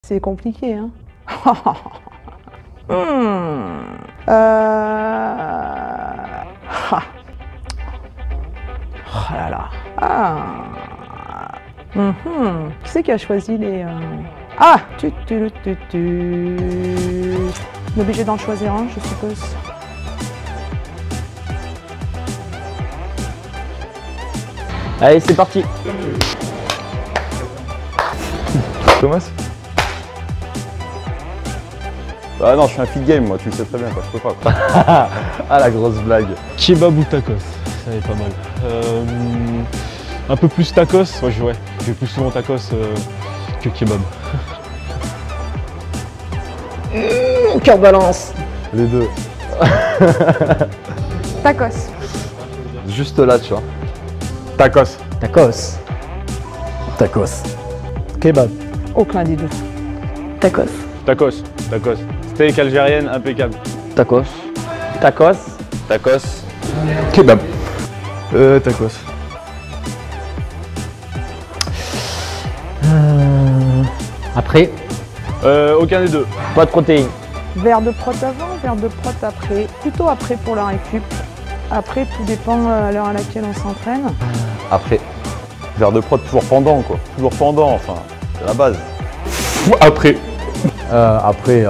C'est compliqué, hein. Oh là là. Qui c'est qui a choisi les... Ah, on est obligé d'en choisir un, je suppose. Allez, c'est parti. Thomas? Ah non, je suis un feed game, moi, tu le sais très bien, quoi. Je peux pas, quoi. Ah, la grosse blague. Kebab ou tacos, ça est pas mal. Un peu plus tacos, ouais, je vais plus souvent tacos que kebab. Cœur balance. Les deux. Tacos. Juste là, tu vois. Tacos. Tacos. Tacos. Kebab. Aucun des deux. Tacos. Tacos. Tacos. Steak algérienne impeccable. Tacos. Tacos. Tacos. Kebab. Tacos. Après. Aucun des deux. Pas de protéines. Verre de prot avant, verre de prot après. Plutôt après pour la récup. Après, tout dépend à l'heure à laquelle on s'entraîne. Après. Verre de prod toujours pendant, quoi. Toujours pendant, enfin. C'est la base. Après. Après.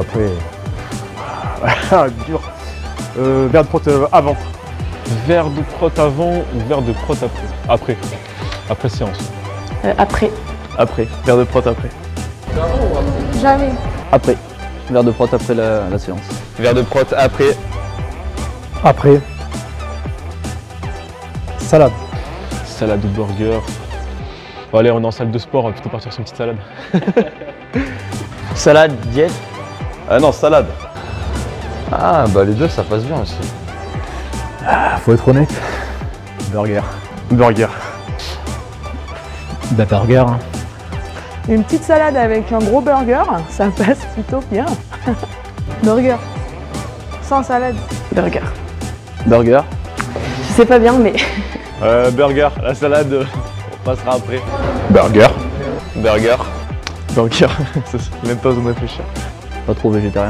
Dur. Verre de prot avant. Verre de prot avant ou verre de prot après? Après séance. Après. Après. Verre de prot après. Jamais. Après. Verre de prot après la séance. Verre de prod après. Après. Salade. Salade ou burger. Bon, allez, on est en salle de sport, on va plutôt partir sur une petite salade. Salade, diète. Ah non, salade. Ah, bah les deux, ça passe bien aussi. Faut être honnête. Burger. Burger. Bah burger. Une petite salade avec un gros burger, ça passe plutôt bien. Burger. Sans salade. Burger. Burger. Je sais pas bien, mais. Burger. La salade, on passera après. Burger. Burger. Burger. Même pas besoin de réfléchir. Pas trop végétarien.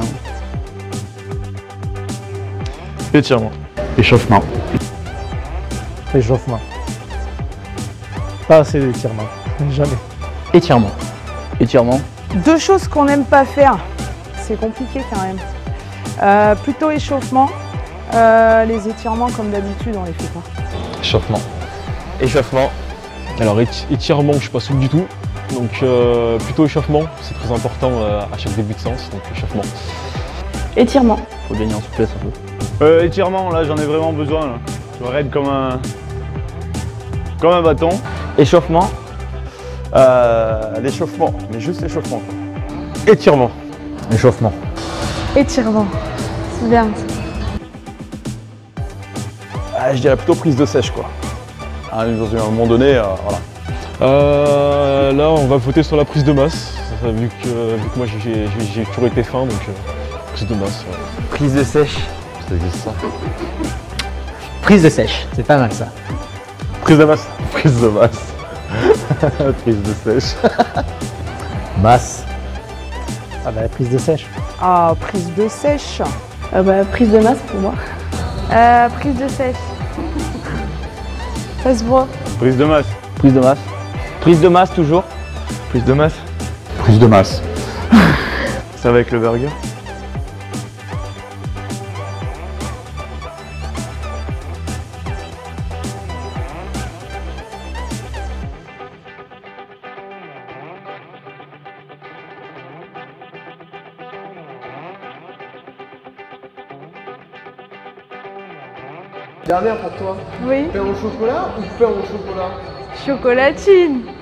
Étirement. Échauffement. Échauffement. Pas assez d'étirement. Jamais. Étirement. Étirement. Deux choses qu'on n'aime pas faire. C'est compliqué quand même. Plutôt échauffement. Les étirements, comme d'habitude, on les fait pas. Échauffement. Échauffement. Alors étirement, je suis pas souple du tout. Donc plutôt échauffement, c'est très important à chaque début de séance, donc échauffement. Étirement. Faut gagner en souplesse un peu. Étirement, là, j'en ai vraiment besoin, là. Je raide comme un bâton. Échauffement. L'échauffement, mais juste l'échauffement. Étirement. Échauffement. Étirement. C'est bien. Je dirais plutôt prise de sèche, quoi. Dans un moment donné, voilà. Là, on va voter sur la prise de masse, vu que moi j'ai toujours été fin, donc prise de masse. Ouais. Prise de sèche. Ça existe ça. Prise de sèche. C'est pas mal ça. Prise de masse. Prise de masse. Prise de sèche. Masse. Ah bah prise de sèche. Ah, prise de sèche. Prise de masse pour moi. Prise de sèche. Ça se voit. Prise de masse. Prise de masse. Prise de masse toujours. Prise de masse. Prise de masse. Ça va avec le burger. Dernière pour toi. Oui. Pain au chocolat ou pain au chocolat? Chocolatine.